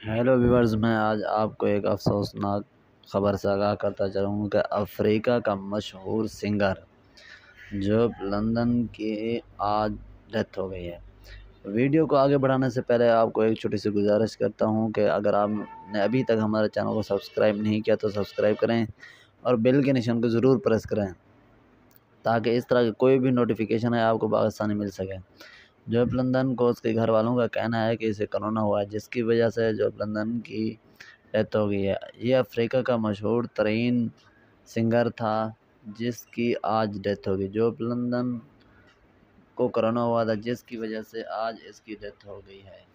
Hello viewers, मैं आज आपको एक अफसोसनाक ख़बर से आगाह करता चलूँ कि अफ्रीका का मशहूर सिंगर जो लंदन की आज डेथ हो गई है। वीडियो को आगे बढ़ाने से पहले आपको एक छोटी सी गुजारिश करता हूँ कि अगर आपने अभी तक हमारे चैनल को सब्सक्राइब नहीं किया तो सब्सक्राइब करें और बेल के निशान को ज़रूर प्रेस करें ताकि इस तरह की कोई भी नोटिफिकेशन है आपको बआसानी मिल सके। जॉब लंदन को उसके घर वालों का कहना है कि इसे कोरोना हुआ है, जिसकी वजह से जॉब लंदन की डेथ हो गई है। ये अफ्रीका का मशहूर तरीन सिंगर था जिसकी आज डेथ हो गई। जॉब लंदन को कोरोना हुआ था जिसकी वजह से आज इसकी डेथ हो गई है।